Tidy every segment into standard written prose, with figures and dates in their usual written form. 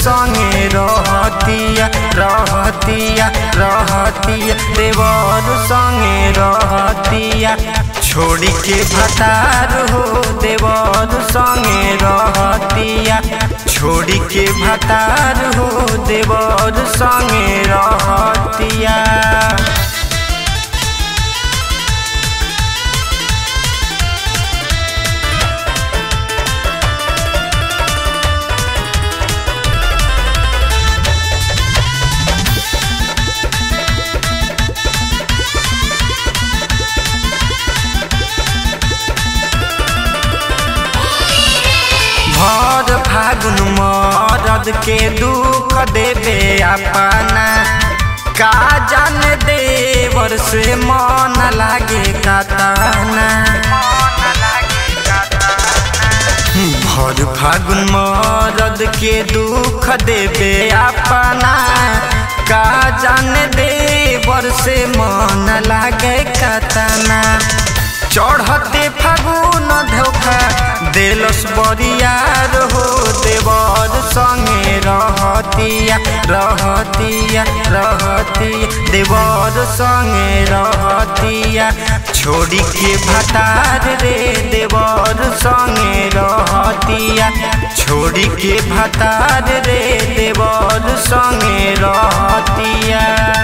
संगे रहतिया रहतिया रहतिया देवर संगे रहतिया छोड़ी के भतार हो देवर संगे रहतिया छोड़ी के भतार हो देवर संगे रहतिया। भर फागुन मरद के दुख देवे अपना का जान देवर से मन लागे कतना। भर फागुन मरद के दुख देवे अपना का जान देवर से मन लागे कतना। चढ़ते फागुन धोखा देलस बरियार हो देवर संगे रहतिया रहतिया रहतिया देवर संगे रहतिया छोड़ी के भतार रे देवर संगे रहतिया छोड़ी के भतार रे देवर संगे रहतिया।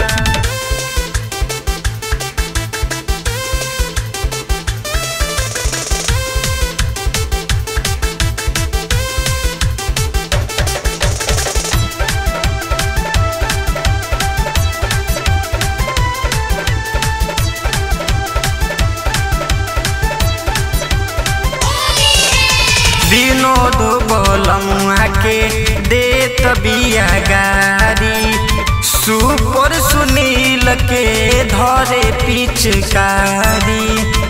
विनोद बोलमुआ के देत बिया गारी सुपर सुनील के धरे पिचकारी।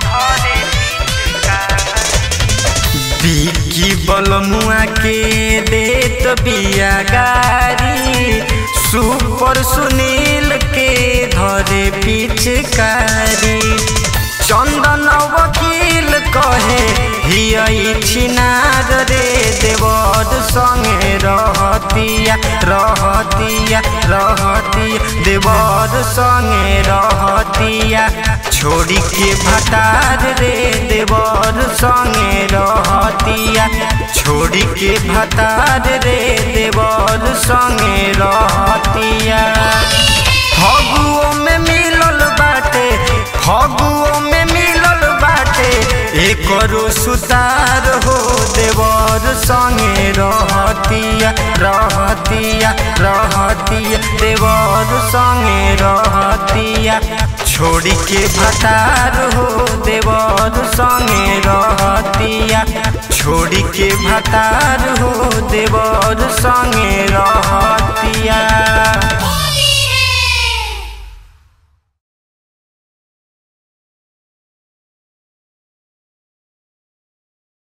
बिकी बोलमुआ के देत बिया गारी सुपर सुनील के धरे पिचकारी। चंदन वकील कहे हियई छिनार रे देवर संगे रहतिया रहतिया रहतिया देवर संगे रहतिया छोड़ी के भतार रे देवर संगे रहतिया छोड़ी के भतार रे देवर संगे रहतिया। फगुओ में मिलल बाटे फगुओ में मिलल बाटे एकरो सुतार हो देवर संगे रहतिया रहतिया रहतिया देवर संगे रहतिया छोड़ी के भतार हो देवर संगे रहतिया छोड़ी के भतार हो